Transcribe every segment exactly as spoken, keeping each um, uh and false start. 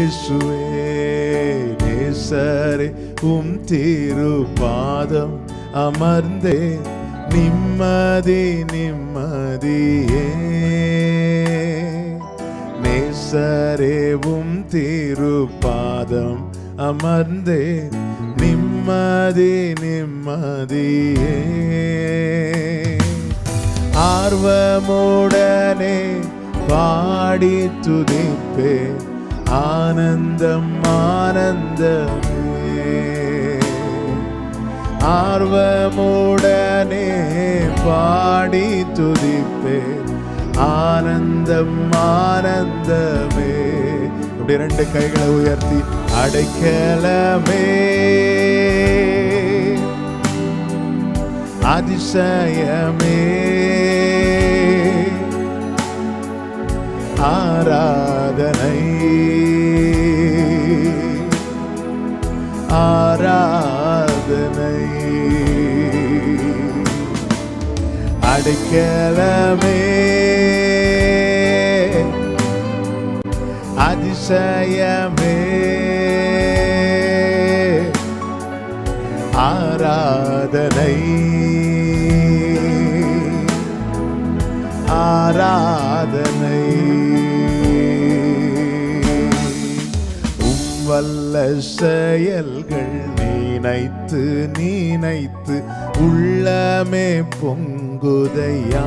இயேசுவே நேசரே உம் திருப்பாதம் அமர்ந்தே நிம்மதி நிம்மதியே நேசரே உம் திருப்பாதம் அமர்ந்தே நிம்மதி நிம்மதியே ஆர்வமுடனே பாடி துதிப்பே ஆனந்தம் ஆனந்தமே ஆர்வமுடனே பாடி துதிப்பே ஆனந்தம் ஆனந்தமே. இப்படி ரெண்டு கைகளை உயர்த்தி அடைக்கலமே அதிசயமே ஆராதனை ஆராதனை அடைக்கலமே அதிசயமே ஆராதனை ஆராதனை உம் வல்ல செயல்கள் நினைத்து நினைத்து உள்ளமே பொங்குதையா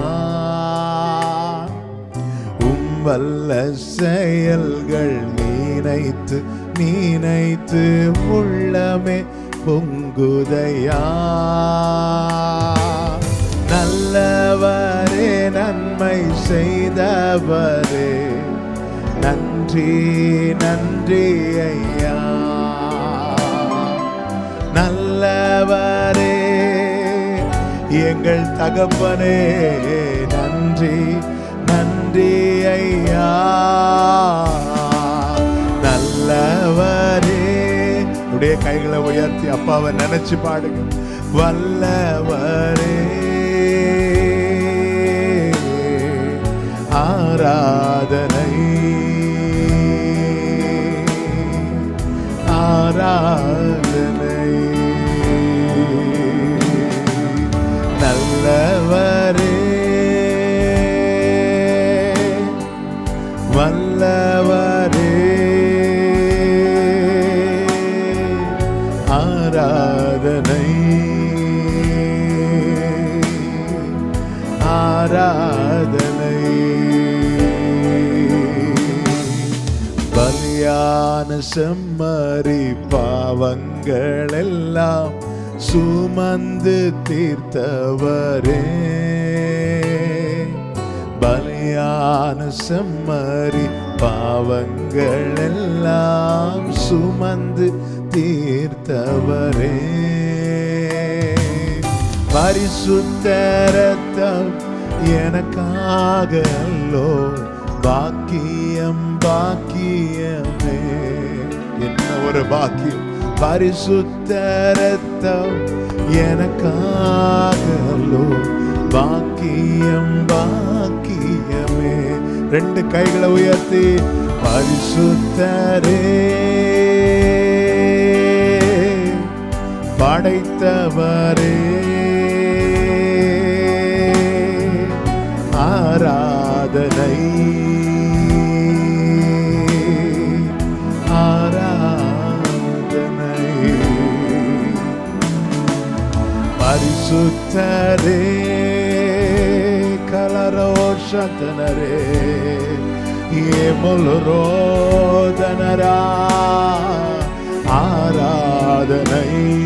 உம் வல்ல செயல்கள் நினைத்து நினைத்து உள்ளமே பொங்குதையா நல்லவரே நன்மை செய்தவரே நன்றி நன்றி ஐயா நல்லவரே எங்கள் தகப்பனே நன்றி நன்றி ஐயா நல்லவரே. உடைய கைகளை உயர்த்தி அப்பாவை நினைச்சு பாடுங்க. வல்லவரே ஆராதனை ஆராதனை நல்லவரே வல்லவரே ஆராதனை ஆராதனை பலியான செம்மறி பாவங்கள் எல்லாம் சுமந்து தீர்த்தவரே பலியான செம்மறி பாவங்கள் எல்லாம் சுமந்து தீர்த்தவரே பரிசுத்த இரத்தம் எனக்காக அல்லோ பாக்கியம் பாக்கியமே என்ன ஒரு பாக்கியம் பரிசுத்த இரத்தம் எனக்காக அல்லோ பாக்கியம் பாக்கியமே. ரெண்டு கைகளை உயர்த்தி பரிசுத்தரே படைத்தவரே ஆராதனை ஆராதனை பரிசுத்தரே கலரோஷத்தனரே ஏமுலரோதனரா ஆராதனை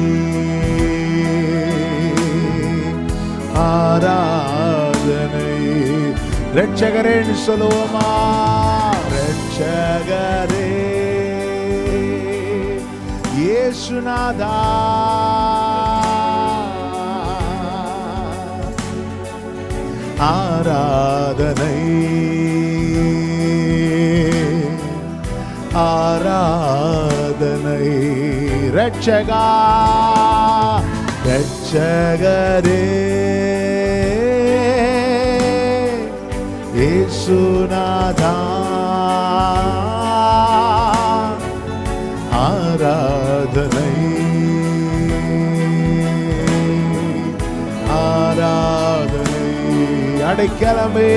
ஆராதனை ரட்சகரே சொல்லுவோமா ரட்சகரே இயேசுநாதா ஆராதனை ஆராதனை ரட்சகா ரட்சகரே இயேசுநாதா அடைக்கலமே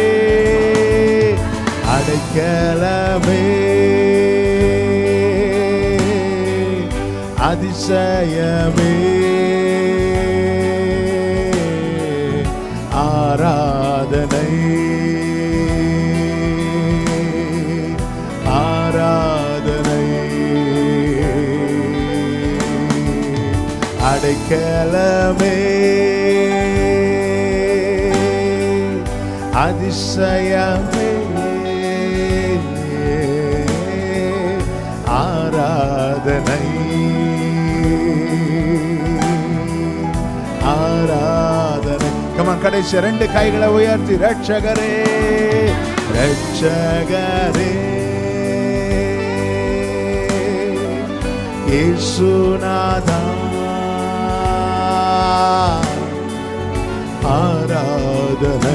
அடைக்கலமே அதிசயமே ஆராதனை ஆராதனை அடைக்கலமே அதிசயமே ஆராதனை ஆராதனை. கமான், கடைசி ரெண்டு கைகளை உயர்த்தி ரட்சகரே ரட்சகரே இயேசுநாதா ஆராதனை